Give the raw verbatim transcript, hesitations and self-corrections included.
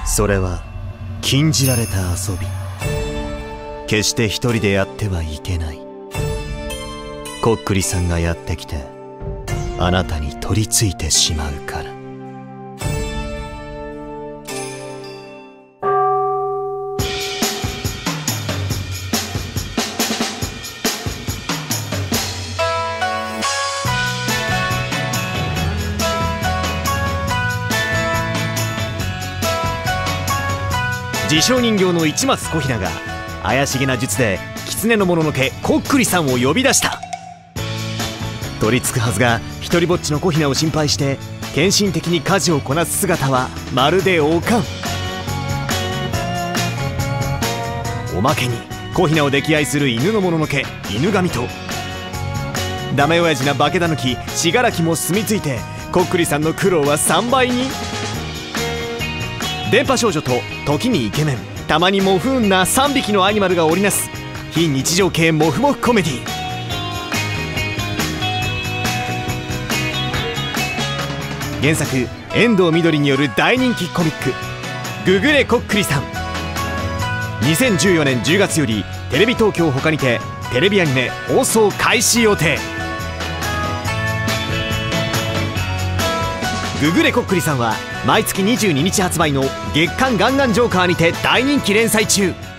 それは禁じられた遊び。決して一人でやってはいけない。こっくりさんがやってきてあなたに取り付いてしまうから。自称人形の市松小雛が怪しげな術で狐のもののけこっくりさんを呼び出した。取りつくはずが一人ぼっちの小雛を心配して献身的に家事をこなす姿はまるで王冠。おまけに小雛を溺愛する犬のもののけ犬神とダメ親父な化け狸信楽も住み着いてこっくりさんの苦労はさんばいに。電波少女と時にイケメンたまにモフーンなさんびきのアニマルが織りなす非日常系モフモフコメディ。原作遠藤みどりによる大人気コミック「ググレこっくりさん」。にせんじゅうよねんじゅうがつよりテレビ東京他にてテレビアニメ放送開始予定。ググレこっくりさんは毎月にじゅうににち発売の月刊ガンガンジョーカーにて大人気連載中。